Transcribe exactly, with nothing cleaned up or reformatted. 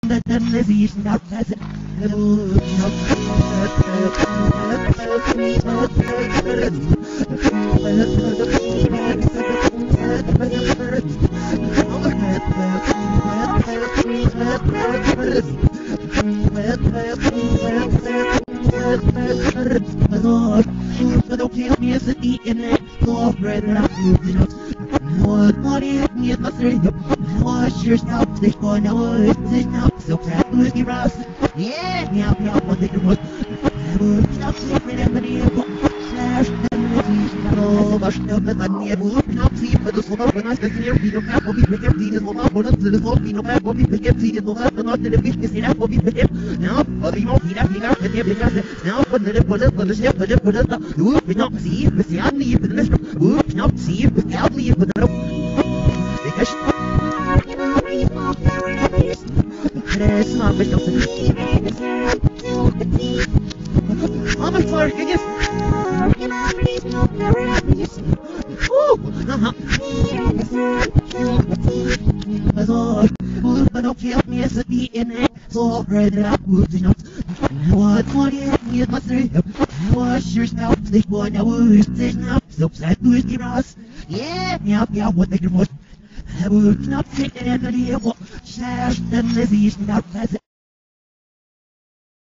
Wash yourself, this one, I was this now, so crap, whiskey Ross. Yeah, meow, meow, one thing to put. I would stop sleeping and money, slash, and movies, no, much, no, but I'm near, would not see, but the smoke, when I step near, we don't have what we pick up, leaders will not put up to the smoke, we don't have what we pick up, leaders will not put up to the fish, see that what we pick up. Now, but we won't see that, we got to get it, now, but let it put it, put it, put it, put it, whoop, we don't see, but see, I leave the list, whoop, not see, but see, I leave the list. Because Tres mames, no sé. Vamos por que es. Uh, but don't kill me as a D N A. So red up, moving up. What twenty me at my three. Wash your scalp, this one I was this now. So sad whiskey Ross. Yeah, yeah, yeah, what they can watch. I would not take any of the slash and Lizzie's not present.